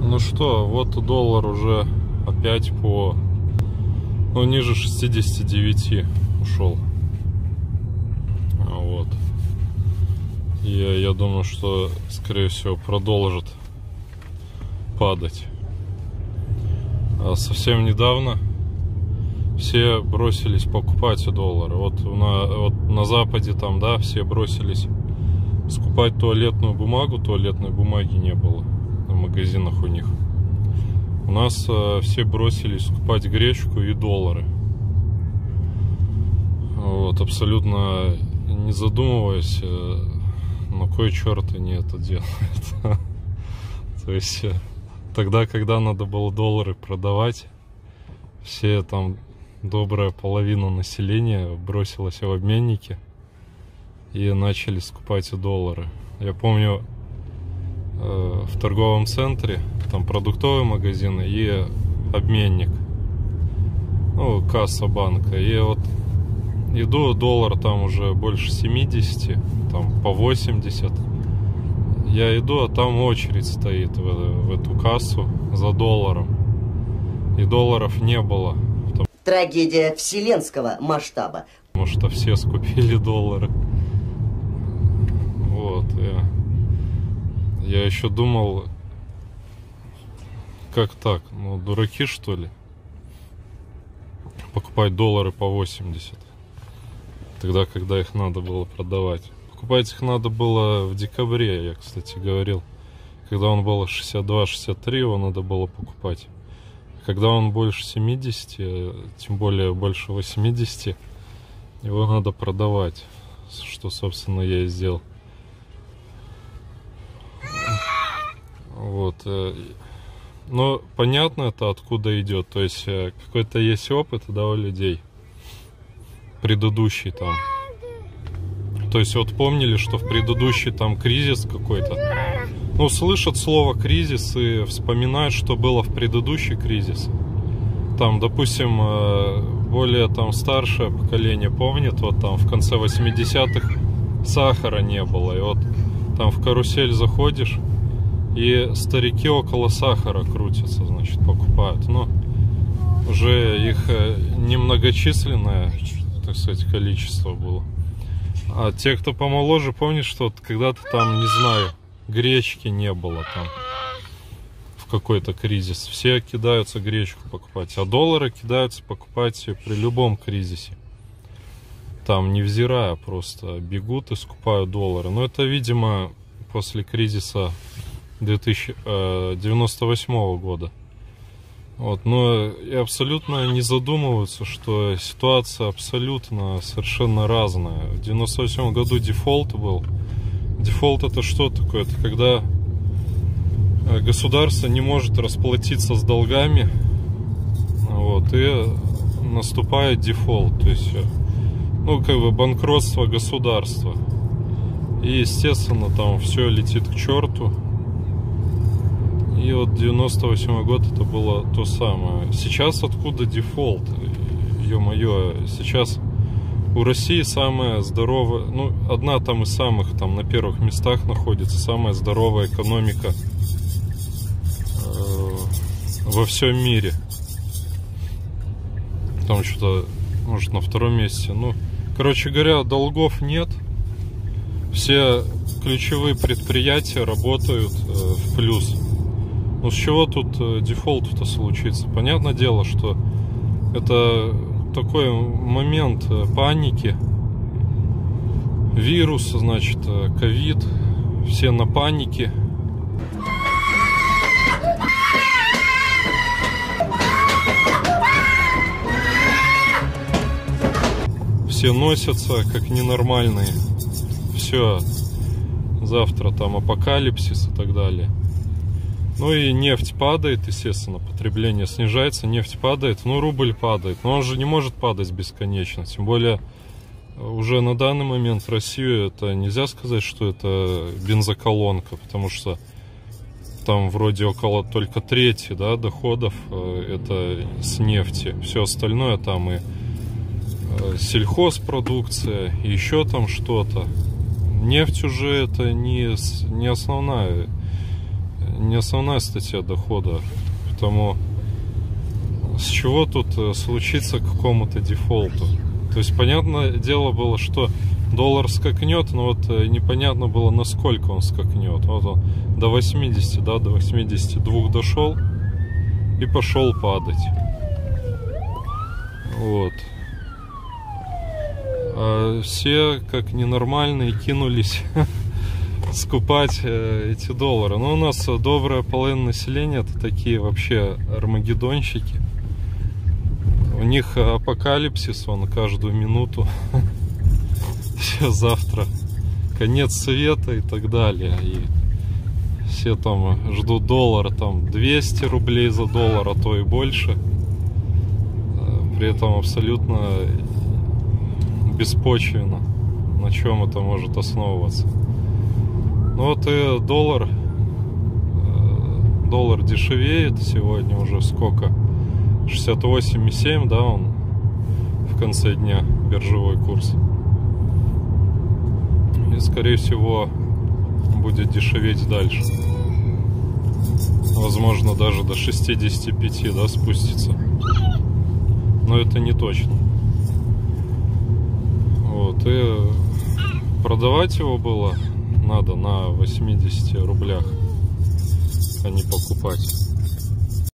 Ну что, вот доллар уже опять по, ну, ниже 69 ушел. Вот. И я думаю, что, скорее всего, продолжит падать. А совсем недавно все бросились покупать доллары. Вот на Западе там, да, все бросились скупать туалетную бумагу. Туалетной бумаги не было в магазинах у них. У нас все бросились скупать гречку и доллары. Вот, абсолютно не задумываясь, на кой черт они это делают. То есть тогда, когда надо было доллары продавать, все там, добрая половина населения бросилась в обменники и начали скупать доллары. Я помню, в торговом центре там продуктовый магазин и обменник, ну, касса банка. И вот иду, доллар там уже больше 70, там по 80. Я иду, а там очередь стоит в эту кассу за долларом. И долларов не было. Трагедия вселенского масштаба. Потому что все скупили доллары. Вот. Я еще думал, как так? Ну, дураки, что ли? Покупать доллары по 80. Тогда, когда их надо было продавать. Покупать их надо было в декабре, я, кстати, говорил. Когда он был 62-63, его надо было покупать. Когда он больше 70, тем более больше 80, его надо продавать. Что, собственно, я и сделал. Вот. Но понятно это откуда идет. То есть какой-то есть опыт, да, у людей. Предыдущий там. То есть вот помнили, что в предыдущий там кризис какой-то. Ну, слышат слово кризис и вспоминают, что было в предыдущий кризис. Там, допустим, более там старшее поколение помнит, вот там в конце 80-х сахара не было. И вот там в карусель заходишь, и старики около сахара крутятся, значит, покупают. Но уже их немногочисленное, так сказать, количество было. А те, кто помоложе, помнят, что когда-то там, не знаю, гречки не было там в какой-то кризис. Все кидаются гречку покупать, а доллары кидаются покупать при любом кризисе. Там, невзирая, просто бегут и скупают доллары. Но это, видимо, после кризиса 1998 года. Вот, но и абсолютно не задумываются, что ситуация абсолютно совершенно разная. В 1998 году дефолт был. Дефолт — это что такое? Это когда государство не может расплатиться с долгами, вот, и наступает дефолт. То есть, ну, как бы банкротство государства. И, естественно, там все летит к черту. И вот 98 год это было то самое. Сейчас откуда дефолт? Ё-моё, сейчас у России самая здоровая, ну, одна там из самых, там на первых местах находится, самая здоровая экономика во всем мире. Там что-то, может, на втором месте. Ну, короче говоря, долгов нет. Все ключевые предприятия работают в плюс. Ну, с чего тут дефолт-то случится? Понятное дело, что это такой момент паники. Вирус, значит, ковид. Все на панике. Все носятся как ненормальные. Все. Завтра там апокалипсис и так далее. Ну и нефть падает, естественно, потребление снижается, нефть падает, ну рубль падает. Но он же не может падать бесконечно. Тем более уже на данный момент в Россию это нельзя сказать, что это бензоколонка, потому что там вроде около только трети, да, доходов это с нефти. Все остальное там и сельхозпродукция, и еще там что-то. Нефть уже это не основная основная статья дохода. Потому с чего тут случится какому-то дефолту? То есть, понятное дело было, что доллар скакнет, но вот непонятно было, насколько он скакнет. Вот он до 80, да, до 82 дошел и пошел падать. Вот. А все, как ненормальные, кинулись скупать эти доллары. Но у нас добрая половина населения — это такие вообще армагеддонщики. У них апокалипсис, он каждую минуту. Завтра конец света и так далее. И все там ждут доллара, там 200 рублей за доллар, а то и больше. При этом абсолютно беспочвенно. На чем это может основываться? Ну вот и доллар дешевеет сегодня уже сколько? 68,7, да, он в конце дня, биржевой курс. И, скорее всего, будет дешеветь дальше. Возможно, даже до 65, да, спустится. Но это не точно. Вот, и продавать его было надо на 80 рублях, а не покупать.